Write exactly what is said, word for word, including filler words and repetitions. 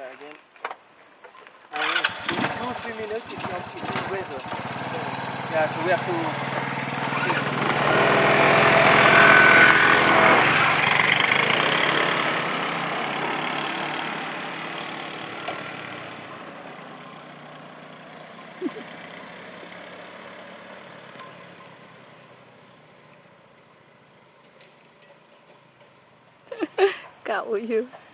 there again. And in two, three minutes it will it will raise. Yeah, so we have to. Cậu you.